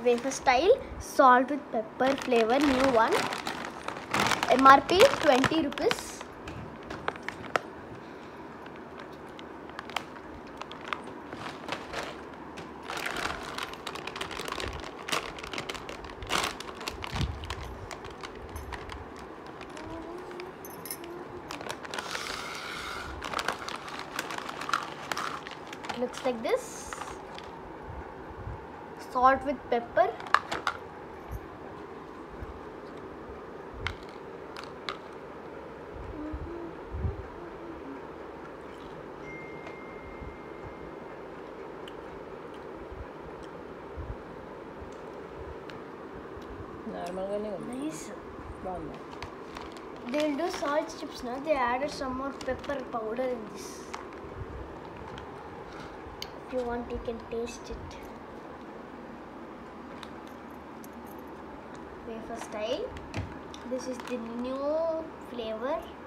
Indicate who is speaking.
Speaker 1: wafer style, salt with pepper flavor, new one. MRP 20 rupees. It looks like this. Salt with pepper. Nice. They'll do salt chips now. They added some more pepper powder in this. If you want, you can taste it. Wafer style. This is the new flavor.